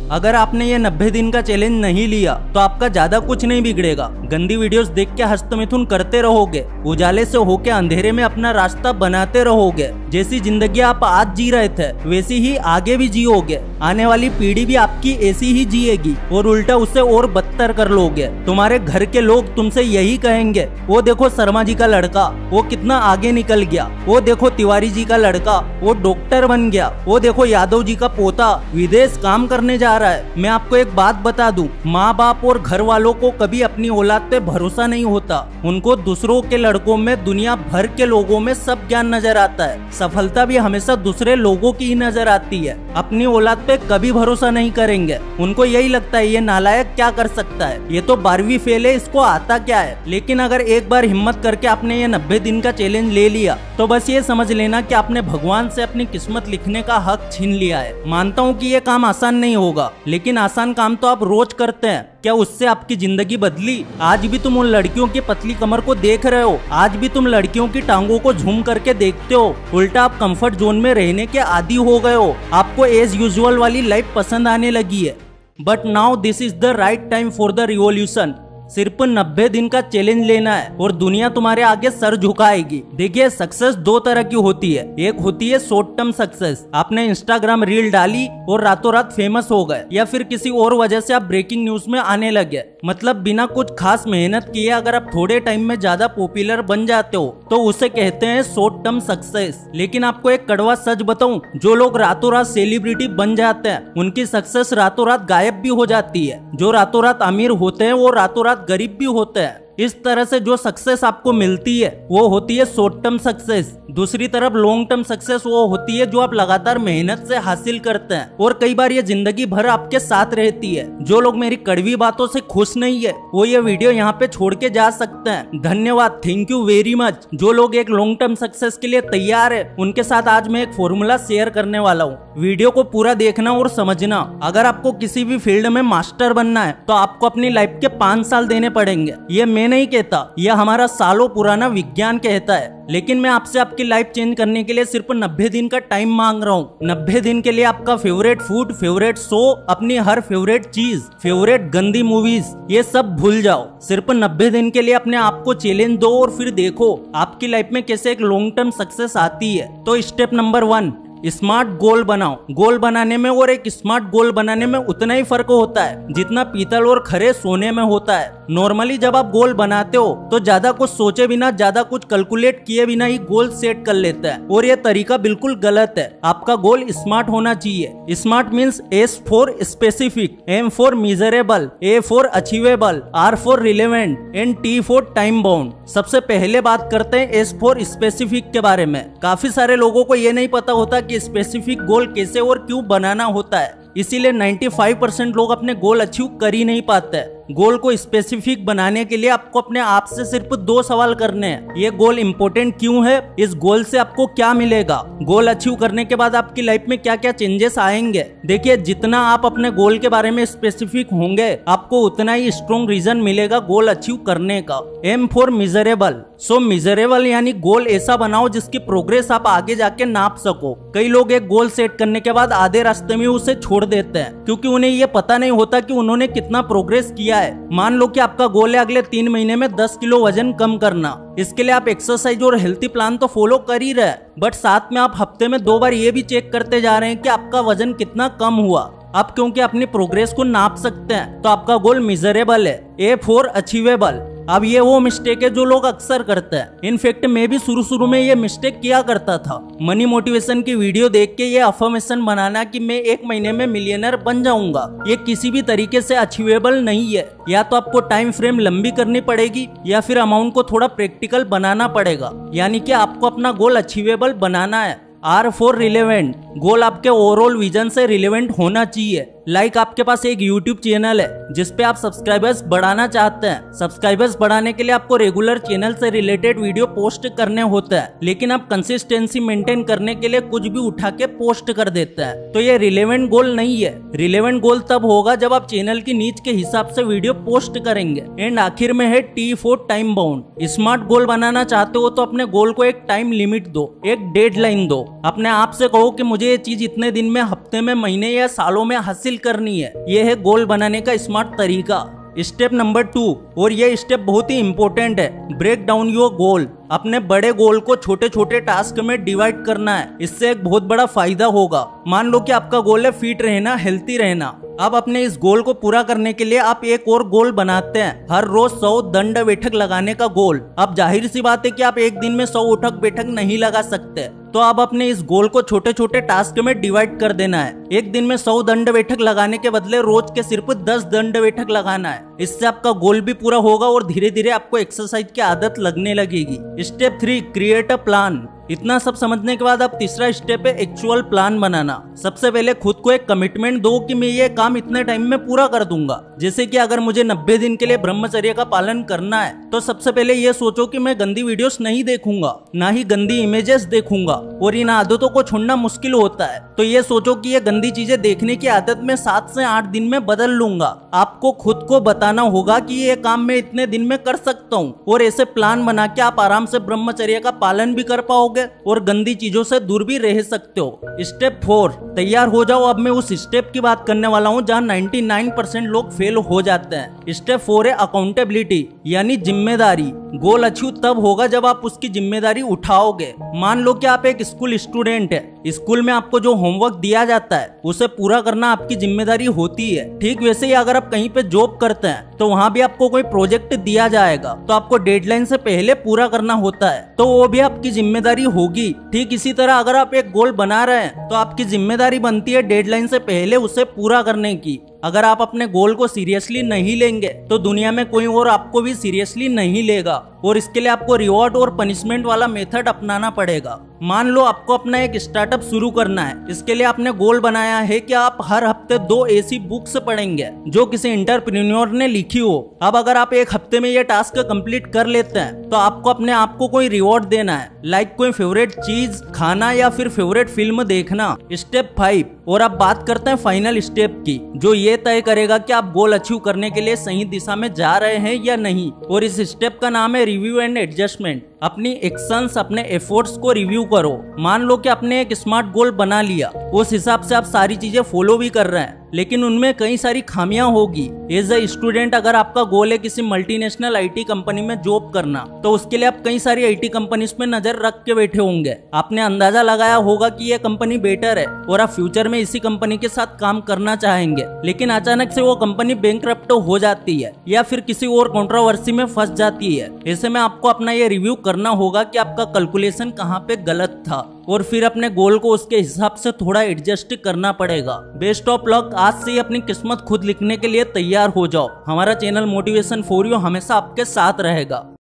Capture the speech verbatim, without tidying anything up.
अगर आपने ये नब्बे दिन का चैलेंज नहीं लिया तो आपका ज्यादा कुछ नहीं बिगड़ेगा। गंदी वीडियोस देख के हस्तमिथुन करते रहोगे, उजाले से होके अंधेरे में अपना रास्ता बनाते रहोगे। जैसी जिंदगी आप आज जी रहे थे वैसी ही आगे भी जियोगे। आने वाली पीढ़ी भी आपकी ऐसी ही जिएगी और उल्टा उससे और बदतर कर लोगे। तुम्हारे घर के लोग तुमसे यही कहेंगे, वो देखो शर्मा जी का लड़का वो कितना आगे निकल गया, वो देखो तिवारी जी का लड़का वो डॉक्टर बन गया, वो देखो यादव जी का पोता विदेश काम करने जा रहा है। मैं आपको एक बात बता दूं, माँ बाप और घर वालों को कभी अपनी औलाद पे भरोसा नहीं होता। उनको दूसरों के लड़कों में, दुनिया भर के लोगों में सब ज्ञान नजर आता है। सफलता भी हमेशा दूसरे लोगों की ही नजर आती है। अपनी औलाद पे कभी भरोसा नहीं करेंगे। उनको यही लगता है ये नालायक क्या कर सकता है, ये तो बारहवीं फेल है, इसको आता क्या है। लेकिन अगर एक बार हिम्मत करके आपने ये नब्बे दिन का चैलेंज ले लिया तो बस ये समझ लेना कि आपने भगवान से अपनी किस्मत लिखने का हक छीन लिया है। मानता हूँ कि ये काम आसान नहीं होगा, लेकिन आसान काम तो आप रोज करते हैं। क्या उससे आपकी जिंदगी बदली? आज भी तुम उन लड़कियों की पतली कमर को देख रहे हो, आज भी तुम लड़कियों की टांगों को झूम करके देखते हो। उल्टा आप कंफर्ट जोन में रहने के आदी हो गए हो। आपको एज यूजुअल वाली लाइफ पसंद आने लगी है। But now this is the right time for the revolution. सिर्फ नब्बे दिन का चैलेंज लेना है और दुनिया तुम्हारे आगे सर झुकाएगी। देखिए, सक्सेस दो तरह की होती है। एक होती है शॉर्ट टर्म सक्सेस, आपने इंस्टाग्राम रील डाली और रातों रात फेमस हो गए, या फिर किसी और वजह से आप ब्रेकिंग न्यूज में आने लगे। मतलब बिना कुछ खास मेहनत किए अगर आप थोड़े टाइम में ज्यादा पॉपुलर बन जाते हो तो उसे कहते हैं शॉर्ट टर्म सक्सेस। लेकिन आपको एक कड़वा सच बताऊं, जो लोग रातों रात सेलिब्रिटी बन जाते हैं उनकी सक्सेस रातों रात गायब भी हो जाती है। जो रातों रात अमीर होते हैं वो रातों रात गरीब भी होते हैं। इस तरह से जो सक्सेस आपको मिलती है वो होती है शॉर्ट टर्म सक्सेस। दूसरी तरफ लॉन्ग टर्म सक्सेस वो होती है जो आप लगातार मेहनत से हासिल करते हैं और कई बार ये जिंदगी भर आपके साथ रहती है। जो लोग मेरी कड़वी बातों से खुश नहीं है वो ये वीडियो यहाँ पे छोड़ के जा सकते हैं। धन्यवाद, थैंक यू वेरी मच। जो लोग एक लॉन्ग टर्म सक्सेस के लिए तैयार है उनके साथ आज मैं एक फॉर्मूला शेयर करने वाला हूँ। वीडियो को पूरा देखना और समझना। अगर आपको किसी भी फील्ड में मास्टर बनना है तो आपको अपनी लाइफ के पांच साल देने पड़ेंगे। ये मैं नहीं कहता, यह हमारा सालों पुराना विज्ञान कहता है। लेकिन मैं आपसे आपकी लाइफ चेंज करने के लिए सिर्फ नब्बे दिन का टाइम मांग रहा हूँ। नब्बे दिन के लिए आपका फेवरेट फूड, फेवरेट शो, अपनी हर फेवरेट चीज, फेवरेट गंदी मूवीज, ये सब भूल जाओ। सिर्फ नब्बे दिन के लिए अपने आप को चैलेंज दो और फिर देखो आपकी लाइफ में कैसे एक लॉन्ग टर्म सक्सेस आती है। तो step number one, smart goal बनाओ। गोल बनाने में और एक स्मार्ट गोल बनाने में उतना ही फर्क होता है जितना पीतल और खरे सोने में होता है। नॉर्मली जब आप गोल बनाते हो तो ज्यादा कुछ सोचे बिना, ज्यादा कुछ कैलकुलेट किए बिना ही गोल सेट कर लेते हैं और ये तरीका बिल्कुल गलत है। आपका गोल स्मार्ट होना चाहिए। Smart means S for specific, M for measurable, A for achievable, R for relevant and T for time bound. सबसे पहले बात करते हैं एस फॉर स्पेसिफिक के बारे में। काफी सारे लोगों को ये नहीं पता होता कि स्पेसिफिक गोल कैसे और क्यों बनाना होता है, इसीलिए पचानवे परसेंट लोग अपने गोल अचीव कर ही नहीं पाते। गोल को स्पेसिफिक बनाने के लिए आपको अपने आप से सिर्फ दो सवाल करने हैं। ये गोल इम्पोर्टेंट क्यों है, इस गोल से आपको क्या मिलेगा, गोल अचीव करने के बाद आपकी लाइफ में क्या क्या चेंजेस आएंगे। देखिए, जितना आप अपने गोल के बारे में स्पेसिफिक होंगे आपको उतना ही स्ट्रॉन्ग रीजन मिलेगा गोल अचीव करने का। M for measurable. So measurable यानी गोल ऐसा बनाओ जिसकी प्रोग्रेस आप आगे जाके नाप सको। कई लोग एक गोल सेट करने के बाद आधे रास्ते में उसे छोड़ देते हैं क्योंकि उन्हें ये पता नहीं होता कि उन्होंने कितना प्रोग्रेस किया है। मान लो कि आपका गोल है अगले तीन महीने में दस किलो वजन कम करना। इसके लिए आप एक्सरसाइज और हेल्थी प्लान तो फॉलो कर ही रहे, बट साथ में आप हफ्ते में दो बार ये भी चेक करते जा रहे हैं कि आपका वजन कितना कम हुआ। आप क्योंकि अपनी प्रोग्रेस को नाप सकते हैं तो आपका गोल मिजरेबल है। A for achievable. अब ये वो मिस्टेक है जो लोग अक्सर करते हैं। इनफैक्ट मैं भी शुरू शुरू में ये मिस्टेक किया करता था। मनी मोटिवेशन की वीडियो देख के ये अफर्मेशन बनाना कि मैं एक महीने में मिलियनर बन जाऊंगा, ये किसी भी तरीके से अचीवेबल नहीं है। या तो आपको टाइम फ्रेम लंबी करनी पड़ेगी या फिर अमाउंट को थोड़ा प्रैक्टिकल बनाना पड़ेगा। यानी कि आपको अपना गोल अचीवेबल बनाना है। Are for relevant. गोल आपके ओवरऑल विजन से रिलेवेंट होना चाहिए। लाइक like आपके पास एक यूट्यूब चैनल है जिसपे आप सब्सक्राइबर्स बढ़ाना चाहते हैं। सब्सक्राइबर्स बढ़ाने के लिए आपको रेगुलर चैनल से रिलेटेड वीडियो पोस्ट करने होते हैं, लेकिन आप कंसिस्टेंसी मेंटेन करने के लिए कुछ भी उठा के पोस्ट कर देते हैं। तो ये रिलेवेंट गोल नहीं है। रिलेवेंट गोल तब होगा जब आप चैनल की नीच के हिसाब से वीडियो पोस्ट करेंगे। एंड आखिर में है T for time bound. Smart goal बनाना चाहते हो तो अपने गोल को एक टाइम लिमिट दो, एक डेडलाइन दो। अपने आप से कहो कि मुझे ये चीज इतने दिन में, हफ्ते में, महीने या सालों में हासिल करनी है। यह है गोल बनाने का स्मार्ट तरीका। स्टेप नंबर टू, और ये स्टेप बहुत ही इंपॉर्टेंट है, ब्रेक डाउन योर गोल। अपने बड़े गोल को छोटे छोटे टास्क में डिवाइड करना है। इससे एक बहुत बड़ा फायदा होगा। मान लो कि आपका गोल है फिट रहना, हेल्थी रहना। अब अपने इस गोल को पूरा करने के लिए आप एक और गोल बनाते हैं, हर रोज सौ दंड बैठक लगाने का गोल। अब जाहिर सी बात है कि आप एक दिन में सौ उठक बैठक नहीं लगा सकते, तो आप अपने इस गोल को छोटे छोटे टास्क में डिवाइड कर देना है। एक दिन में सौ दंड बैठक लगाने के बदले रोज के सिर्फ दस दंड बैठक लगाना है। इससे आपका गोल भी पूरा होगा और धीरे धीरे आपको एक्सरसाइज की आदत लगने लगेगी। Step three, create a plan. इतना सब समझने के बाद अब तीसरा स्टेप है एक्चुअल प्लान बनाना। सबसे पहले खुद को एक कमिटमेंट दो कि मैं ये काम इतने टाइम में पूरा कर दूंगा। जैसे कि अगर मुझे नब्बे दिन के लिए ब्रह्मचर्य का पालन करना है, तो सबसे पहले ये सोचो कि मैं गंदी वीडियोस नहीं देखूंगा, ना ही गंदी इमेजेस देखूंगा, और इन आदतों को छोड़ना मुश्किल होता है। तो ये सोचो कि ये गंदी चीजें देखने की आदत में सात से आठ दिन में बदल लूंगा। आपको खुद को बताना होगा कि ये काम मैं इतने दिन में कर सकता हूँ, और ऐसे प्लान बना के आप आराम से ब्रह्मचर्य का पालन भी कर पाओगे और गंदी चीजों से दूर भी रह सकते हो। स्टेप फोर, तैयार हो जाओ। अब मैं उस स्टेप की बात करने वाला हूँ जहाँ निन्यानवे परसेंट लोग फेल हो जाते हैं। स्टेप फोर है अकाउंटेबिलिटी, यानी जिम्मेदारी। गोल अचीव तब होगा जब आप उसकी जिम्मेदारी उठाओगे। मान लो कि आप एक स्कूल स्टूडेंट है, स्कूल में आपको जो होमवर्क दिया जाता है उसे पूरा करना आपकी जिम्मेदारी होती है। ठीक वैसे ही अगर आप कहीं पे जॉब करते हैं तो वहाँ भी आपको कोई प्रोजेक्ट दिया जाएगा, तो आपको डेडलाइन से पहले पूरा करना होता है, तो वो भी आपकी जिम्मेदारी होगी। ठीक इसी तरह अगर आप एक गोल बना रहे हैं तो आपकी जिम्मेदारी बनती है डेडलाइन से पहले उसे पूरा करने की। अगर आप अपने गोल को सीरियसली नहीं लेंगे तो दुनिया में कोई और आपको भी सीरियसली नहीं लेगा, और इसके लिए आपको रिवॉर्ड और पनिशमेंट वाला मेथड अपनाना पड़ेगा। मान लो आपको अपना एक स्टार्टअप शुरू करना है। इसके लिए आपने गोल बनाया है कि आप हर हफ्ते दो ऐसी बुक्स पढ़ेंगे जो किसी एंटरप्रेन्योर ने लिखी हो। अब अगर आप एक हफ्ते में ये टास्क कंप्लीट कर लेते हैं तो आपको अपने आप को कोई रिवॉर्ड देना है, लाइक कोई फेवरेट चीज खाना या फिर फेवरेट फिल्म देखना। स्टेप फाइव, और अब बात करते हैं फाइनल स्टेप की, जो ये तय करेगा कि आप गोल अचीव करने के लिए सही दिशा में जा रहे हैं या नहीं। और इस स्टेप का नाम है रिव्यू एंड एडजस्टमेंट। अपनी एक्शंस, अपने एफर्ट्स को रिव्यू करो। मान लो कि आपने एक स्मार्ट गोल बना लिया, उस हिसाब से आप सारी चीजें फॉलो भी कर रहे हैं, लेकिन उनमें कई सारी खामियां होगी। एज अ स्टूडेंट अगर आपका गोल है किसी मल्टीनेशनल आईटी कंपनी में जॉब करना, तो उसके लिए आप कई सारी आईटी कंपनीज में नजर रख के बैठे होंगे। आपने अंदाजा लगाया होगा कि ये कंपनी बेटर है और आप फ्यूचर में इसी कंपनी के साथ काम करना चाहेंगे, लेकिन अचानक से वो कंपनी बैंकरप्ट हो जाती है या फिर किसी और कंट्रोवर्सी में फंस जाती है। ऐसे में आपको अपना ये रिव्यू करना होगा कि आपका कैलकुलेशन कहाँ पे गलत था, और फिर अपने गोल को उसके हिसाब से थोड़ा एडजस्ट करना पड़ेगा। Best of luck. आज से ही अपनी किस्मत खुद लिखने के लिए तैयार हो जाओ। हमारा चैनल मोटिवेशन फॉर यू हमेशा आपके साथ रहेगा।